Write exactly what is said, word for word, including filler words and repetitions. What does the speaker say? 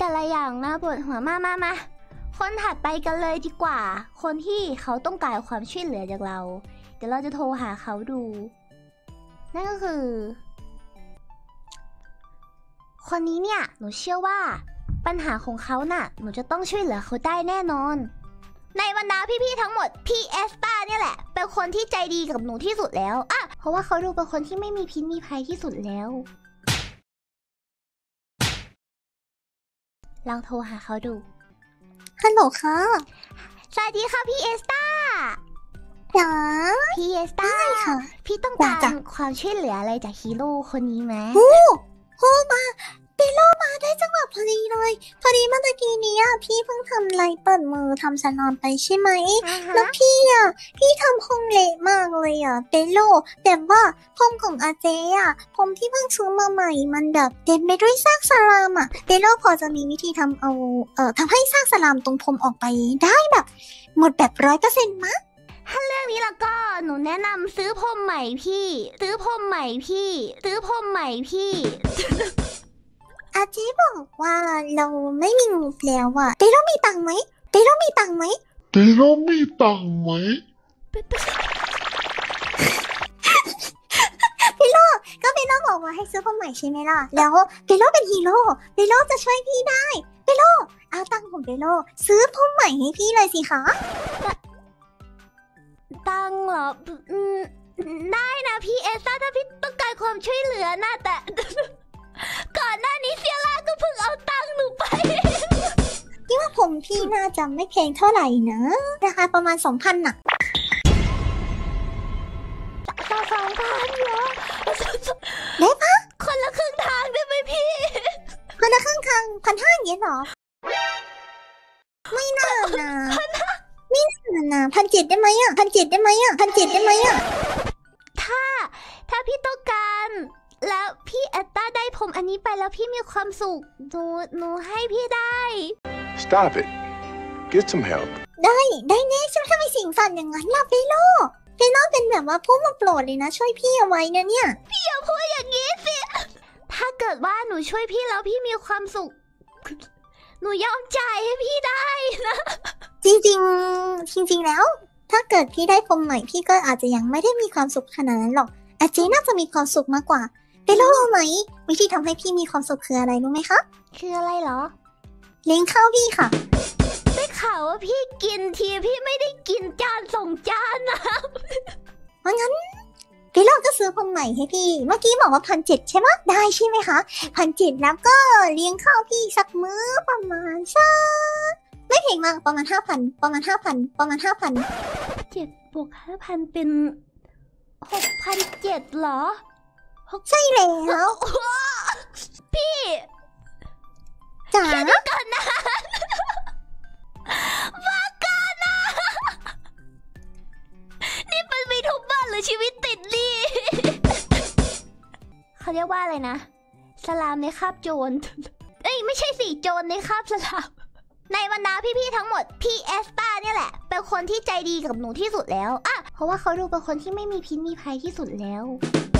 แต่ละอย่างน่าปวดหัวมามามาคนถัดไปกันเลยดีกว่าคนที่เขาต้องการความช่วยเหลือจากเราเดี๋ยวเราจะโทรหาเขาดูนั่นก็คือคนนี้เนี่ยหนูเชื่อว่าปัญหาของเขาน่ะหนูจะต้องช่วยเหลือเขาได้แน่นอนในบรรดาพี่ๆทั้งหมดพี่เอสตาเนี่ยแหละเป็นคนที่ใจดีกับหนูที่สุดแล้วอ่ะเพราะว่าเขาดูเป็นคนที่ไม่มีพิษมีภัยที่สุดแล้วลองโทรหาเขาดูฮัลโหลค่ะสวัสดีค่ะพี่เอสตาจ๋าพี่เอสตาค่ะพี่ต้องการความช่วยเหลืออะไรจากฮีโร่คนนี้ไหมโอ้โหมาเปโลมาได้จังหวะพอดีเลยพอดีเมื่อกี้นี้อ่ะพี่เพิ่งทำไรเปิดมือทำสลามไปใช่ไหม uh-huh. แล้วพี่อ่ะพี่ทำพงเละมากเลยอ่ะเปโลแต่ว่าพงของอาเจอ่ะพงที่เพิ่งซื้อมาใหม่มันแบบเต็มไปด้วยซากสลามอ่ะเปโลพอจะมีวิธีทำเอาเอ่อทำให้ซากสลามตรงพรมออกไปได้แบบหมดแบบร้อยเปอร์เซ็นต์มั้ยถ้าเรื่องนี้แล้วก็หนูแนะนำซื้อพรมใหม่พี่ซื้อพรมใหม่พี่ซื้อพรมใหม่พี่อาจีบอกว่าเราไม่มีงบแล้วอะเปโลมีตังค์ไหมเปโลมีตังค์ไหมเปโลมีตังค์ไหมเปโลก็เปโลบอกว่าให้ซื้อพรมใหม่ใช่ไหมล่ะแล้วเปโลเป็นฮีโร่เปโลจะช่วยพี่ได้เปโลเอาตังค์ของเปโลซื้อพรมใหม่ให้พี่เลยสิคะตังค์เหรอได้นะพี่เอซ่าถ้าพี่ต้องการความช่วยเหลือนะแต่ก่อนหน้านี้เซียร่าก็เพิ่งเอาตังค์หนูไปคิดว่าผมพี่น่าจะไม่แพงเท่าไหร่นะราคาประมาณสองพันน่ะต่อสองพันเหรอได้ปะคนละครึ่งทางได้ไหมพี่คนละครึ่งทางพันห้าอย่างเงี้ยหรอไม่น่านะไม่น่านะพันเจ็ดได้ไหมอ่ะพันเจ็ดได้ไหมอ่ะพันเจ็ดได้ไหมอ่ะถ้าถ้าพี่ต้องการแล้วพี่เอตตาได้ผมอันนี้ไปแล้วพี่มีความสุขหนูหนูให้พี่ได้ Stop it Get some help ได้ได้แน่ฉันทำไมสิ่งสั่นอย่างนั้นล่ะเปโลเปโลเป็นแบบว่าผู้มาโปรดเลยนะช่วยพี่เอาไว้นะเนี่ยพี่อย่าพูดอย่างนี้สิถ้าเกิดว่าหนูช่วยพี่แล้วพี่มีความสุขหนูยอมจ่ายให้พี่ได้นะจริงจริงจริงๆแล้วถ้าเกิดพี่ได้ผมใหม่พี่ก็อาจจะยังไม่ได้มีความสุขขนาดนั้นหรอกอาเจน่าจะมีความสุขมากกว่าเปโลรู้ไหมวิธีทำให้พี่มีความสุขคืออะไรรู้ไหมคะคืออะไรเหรอเลี้ยงข้าวพี่ค่ะได้ข่าวว่าพี่กินทีพี่ไม่ได้กินจานสองจานนะเพราะงั้นเปโลก็ซื้อผมใหม่ให้พี่เมื่อกี้บอกว่าพันเจ็ดใช่ไหมได้ใช่ไหมคะพันเจ็ดแล้วก็เลี้ยงข้าวพี่สักมื้อประมาณสักไม่แพงมากประมาณห้าพันประมาณห้าพันประมาณห้าพันเจ็ดบวกห้าพันเป็นหกพันเจ็ดเหรอใช่แล้วพี่จ๋าแค่นี้ก่อนนะว่ากันนะนี่เป็นวีทูบเบอร์หรือชีวิตติดหนี้เขาเรียกว่าอะไรนะสลามในคาบโจรเอ้ยไม่ใช่สิโจรในคาบสลามในบรรดาพี่ๆทั้งหมดพี่เอสตาเนี่ยแหละเป็นคนที่ใจดีกับหนูที่สุดแล้วอ่ะเพราะว่าเขาดูเป็นคนที่ไม่มีพิษมีภัยที่สุดแล้ว